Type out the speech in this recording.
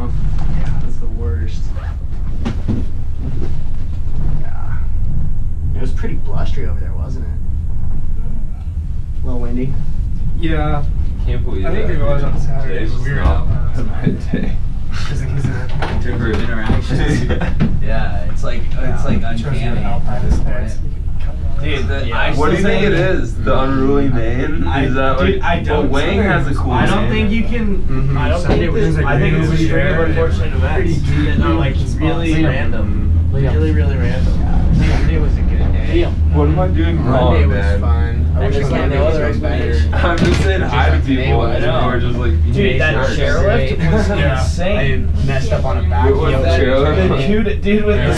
know? Yeah, that's the worst. Yeah. It was pretty blustery over there, wasn't it? A little windy. Yeah. Can't believe I think that. it was on Saturday. Today's We were not out last a bad day. In terms of interactions. Yeah, it's like uncanny. Dude, What do you think it is? The unruly Maine? Is that like? Well, Wang has a cool I don't name. think you can. I don't Sunday think was this, just I think it's a really string of rare. unfortunate events that are like really random. Really, really random. Monday was a good day. What am I doing wrong, Monday was man? fun. I wish I Actually, could Monday know was other way better. explanation. I'm just saying hi to people I know. or just like. Dude, that chairlift was Yeah. insane. I messed up on a back Wait, what's heel. the chairlift? The dude with the